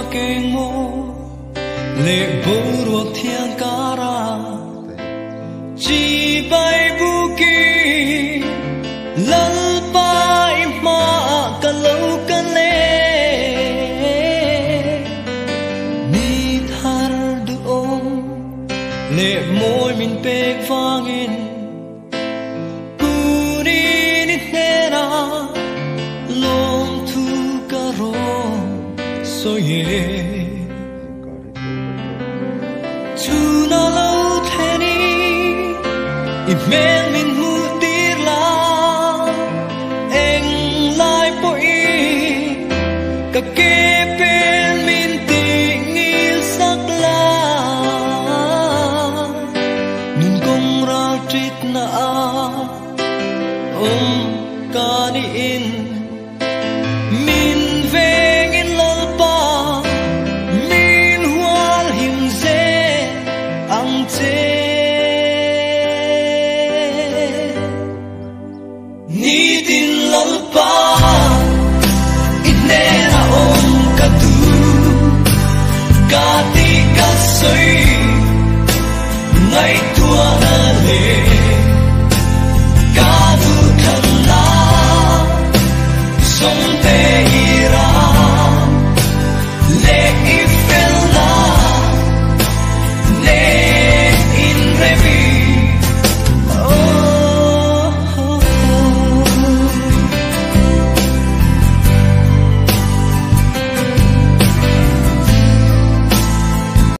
keng mo le bo ruột thiang cara chỉ bay bu ki lal pai ma ka lâu ka le ni thar du om le môi min pek vangin puri ni thera lom thu ka ro so ye tu na lo theni i men min mu tir la eng lai po i ka ke pen min ti ngil sak la nun kong ra trit na a ka ni in min veng in lal pa min hual him ze ang che ni tin lal pa inera ka tu ka ti ka soi ngai tua na le ka du khan la song te ira le